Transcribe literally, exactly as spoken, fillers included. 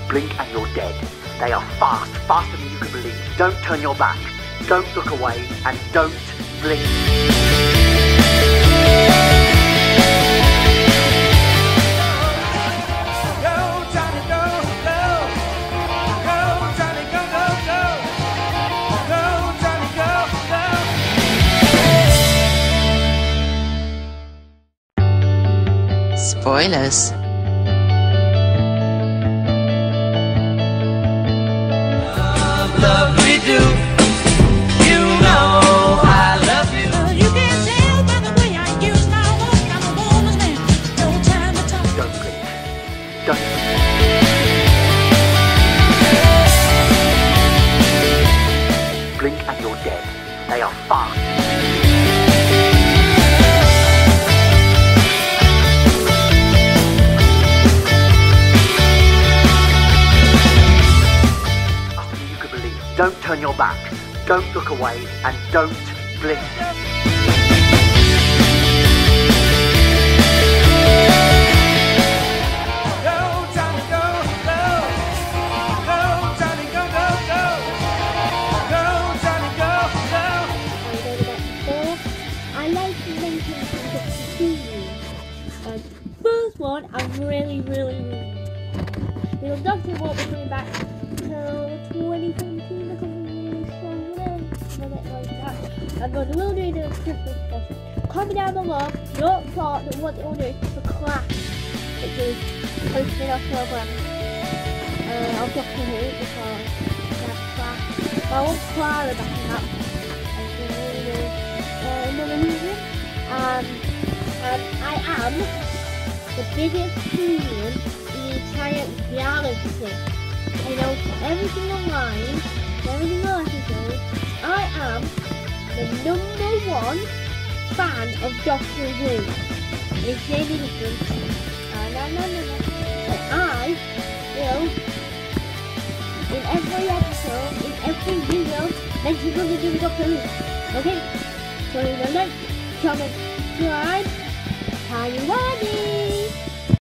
Blink and you're dead. They are fast, faster than you can believe. Don't turn your back. Don't look away, and don't blink. Spoilers. Love we do. You know I love you. You can tell by the way I use my look. I'm a woman's man. No time to talk. Don't blink. Don't blink and you're dead. They are fast. Don't turn your back, don't look away, and don't blink. Go, Johnny, go, go. Go, Johnny, go, go, go. Go, Johnny, go, go. I like Lincoln and the series. Um, first one, I'm really, really, really. You know, Doctor won't be coming back till twenty seventeen. And then we'll do the Christmas special. Comment down below your thoughts on what we'll do for class, which is hosting our program. Uh, I'll talk to who because that's class. But I want Clara backing up. And she really will uh, another reason. Um, and I am the biggest premium in the entire reality. You know, every single line, every single episode, I am the number one fan of Doctor Who. It's any different. Uh, no, no, no, no. But I will, in every episode, in every video, mention something to do with Doctor Who. Okay? So remember, comment, subscribe. Are you ready?